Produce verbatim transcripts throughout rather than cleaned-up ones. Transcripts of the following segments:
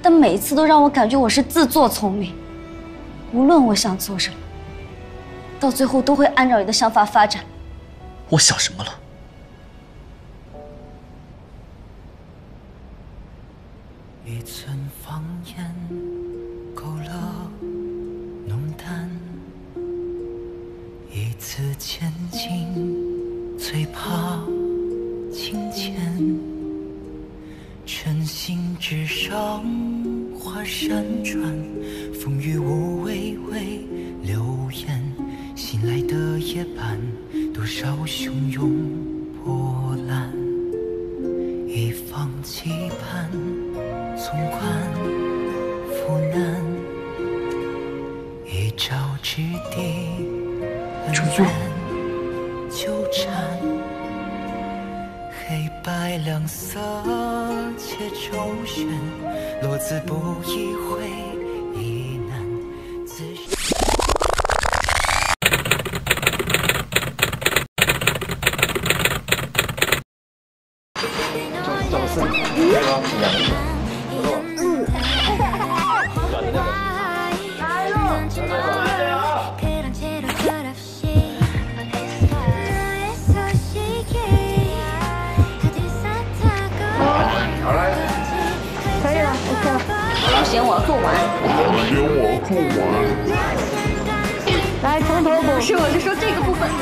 但每一次都让我感觉我是自作聪明。无论我想做什么，到最后都会按照你的想法发展。 我想什么了？ 一寸芳烟，勾勒浓淡；一次千金，最怕情牵。晨星之上，花闪转，风雨无畏畏流言。醒来的夜半，多少汹涌波澜。一方期盼，纵观浮难。一朝之地，恩怨纠缠。黑白两色，且周旋，落字不意会亦难自走走是这个两个，嗯，转的那个，来喽，来了啊！好嘞，可以了 ，OK 了。 不行，我要做完。 不行，我要做完。来，从头补。 不是，我是说这个部分，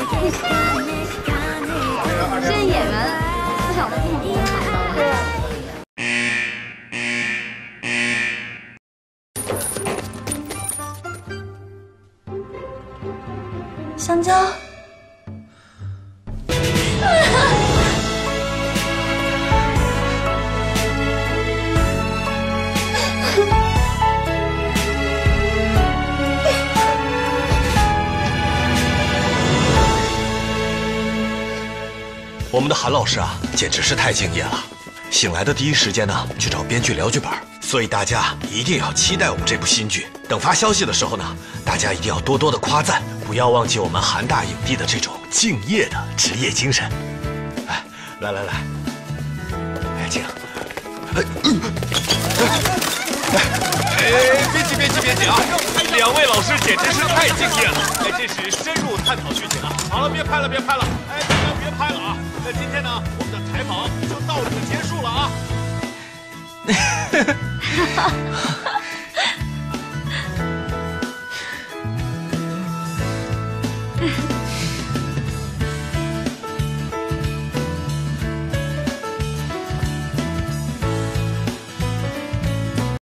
现在演员思想都不同好的。对啊。香蕉。 我们的韩老师啊，简直是太敬业了。醒来的第一时间呢，去找编剧聊剧本，所以大家一定要期待我们这部新剧。等发消息的时候呢，大家一定要多多的夸赞，不要忘记我们韩大影帝的这种敬业的职业精神。哎，来来来，哎，静，哎，哎，别急别急别急啊！两位老师简直是太敬业了，哎，这是深入探讨剧情啊。好了，别拍了别拍了，哎，大家别拍了啊！那今天呢，我们的采访就到此结束了啊。